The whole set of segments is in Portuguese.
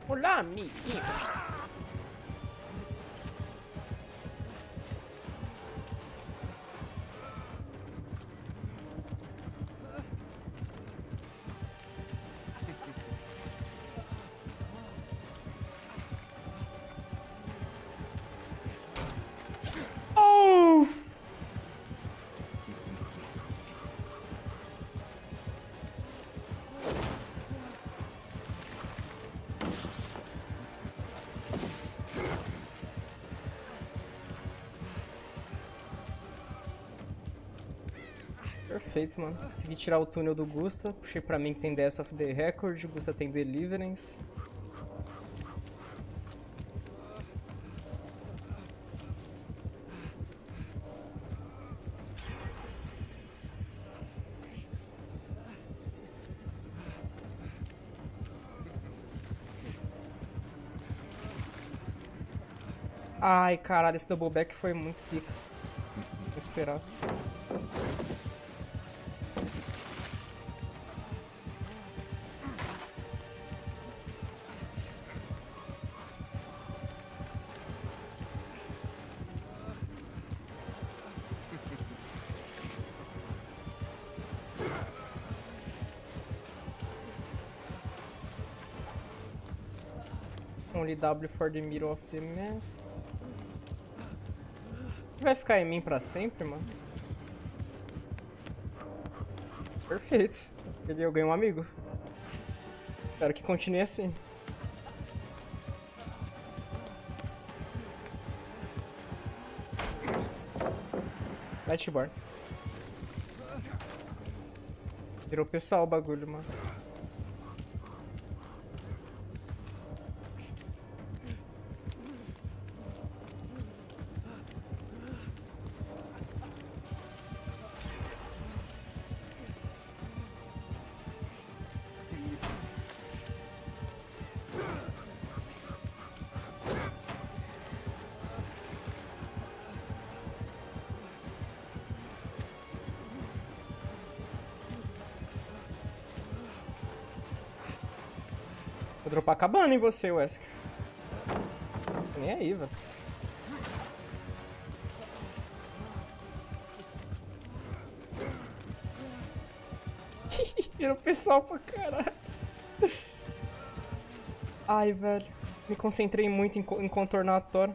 Olá, amiguinho. Perfeito, mano. Consegui tirar o túnel do Gusta. Puxei pra mim que tem Death of the Record. O Gusta tem Deliverance. Ai, caralho, esse double back foi muito pica. Vou esperar. Only W for the middle of the map. Vai ficar em mim pra sempre, mano? Perfeito. Eu ganhei um amigo. Espero que continue assim. Lightborn. Virou pessoal o bagulho, mano. Vou dropar cabana em você, Wesker. Nem aí, velho. Virou pessoal pra caralho. Ai, velho. Me concentrei muito em contornar a Thor.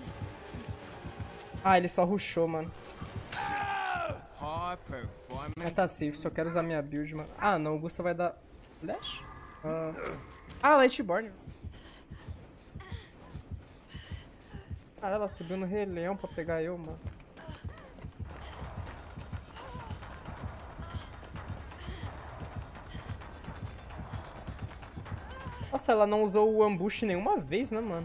Ah, ele só rushou, mano. Tá safe, só quero usar minha build, mano. Ah, não, o Gusta vai dar... Flash? Ah, Lightborn. Ah, ela subiu no Rei Leão pra pegar eu, mano. Nossa, ela não usou o ambush nenhuma vez, né, mano?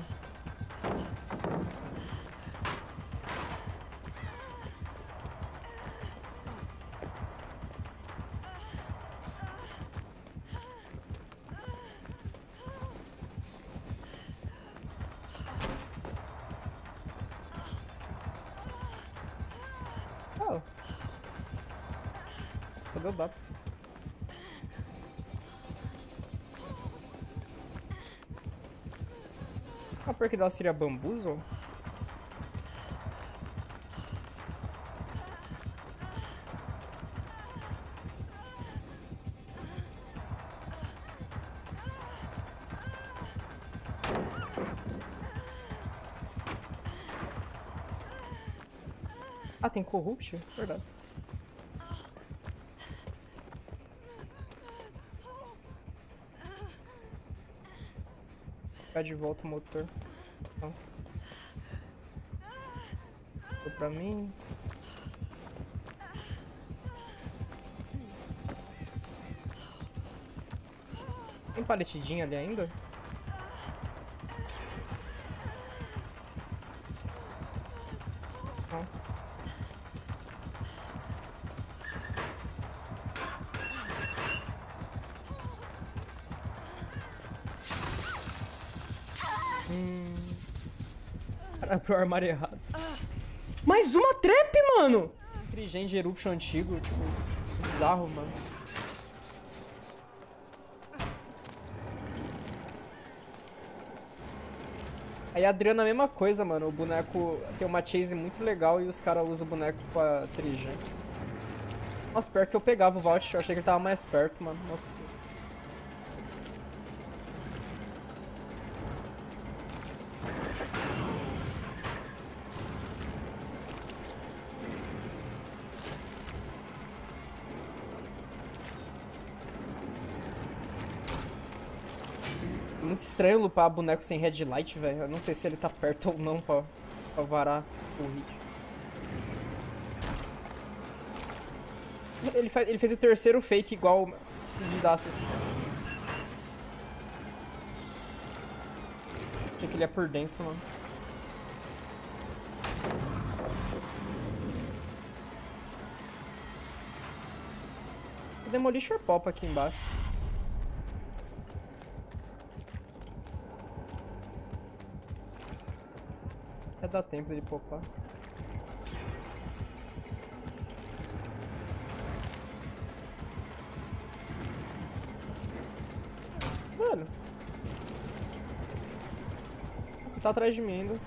Oh. Só deu dado. Ah, pior que dela seria Bamboozle? Ah, tem Corrupt? Verdade. Pegar de volta o motor. Não. Ficou pra mim. Tem paletidinha ali ainda? Não. Cara, pro armário errado. Mais uma trap, mano! Trigem Eruption antigo, tipo, bizarro, mano. Aí a Adriana é a mesma coisa, mano. O boneco tem uma chase muito legal e os caras usam o boneco com a Trigem. Nossa, pior que eu pegava o Vault, eu achei que ele tava mais perto, mano. Nossa. Muito estranho lupar boneco sem headlight, velho. Eu não sei se ele tá perto ou não pra varar o hit. Ele fez o terceiro fake igual se lidasse assim. Achei que ele ia por dentro, mano. O Demolition Pop aqui embaixo. Vai dar tempo de popar. Mano. Você tá atrás de mim ainda.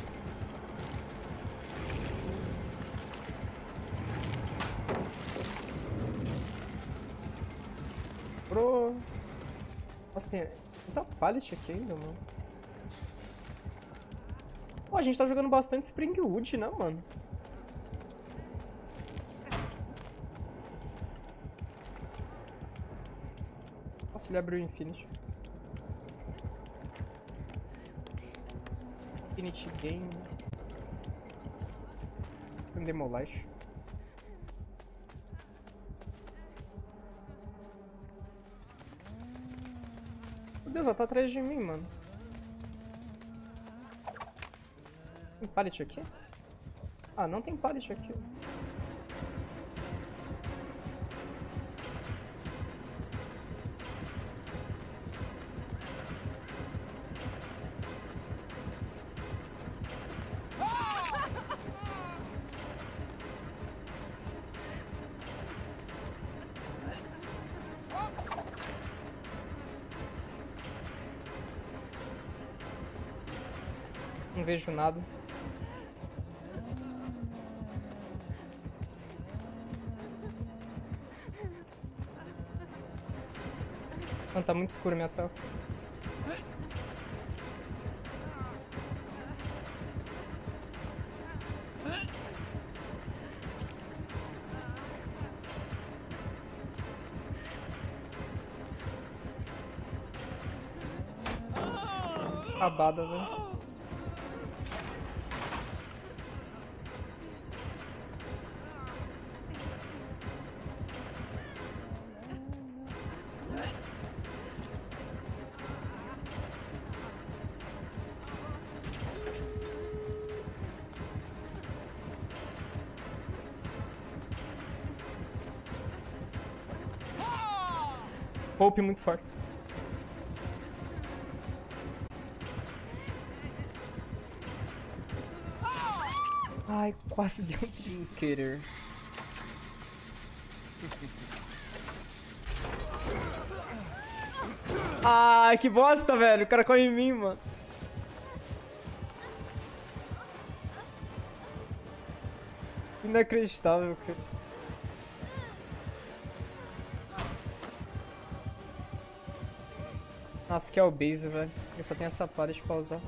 Bro. Nossa, tem muita pallet aqui ainda, mano. Pô, a gente tá jogando bastante Springwood, né, mano? Nossa, ele abriu o Infinity. Infinity Game. Tem Demolition. Meu Deus, ela tá atrás de mim, mano. Tem pallet aqui? Ah, não tem pallet aqui. Não vejo nada. Não, tá muito escuro minha tela. Acabada, velho. Hope muito forte. Ai, quase deu um trinketer. Ai, que bosta, velho. O cara corre em mim, mano. Inacreditável, cara. Nossa, que é o base, velho. Eu só tenho essa pallet pra usar.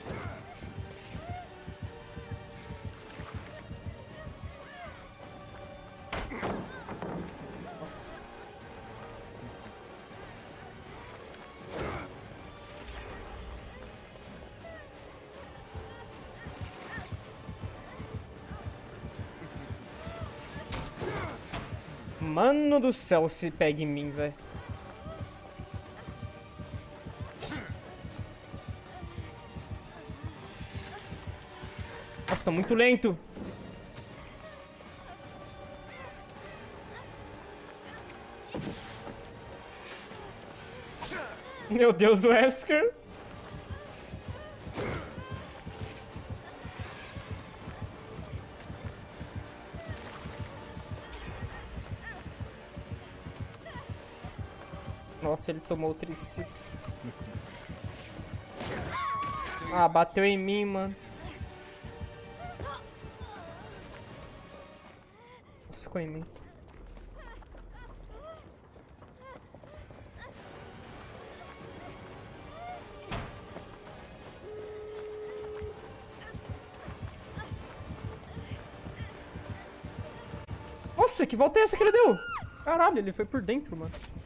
Nossa. Mano do céu, se pega em mim, velho. Nossa, tá muito lento. Meu Deus, o Wesker. Nossa, ele tomou o 3-6. Ah, bateu em mim, mano. Nossa, ficou em mim. Nossa, que volta é essa que ele deu? Caralho, ele foi por dentro, mano.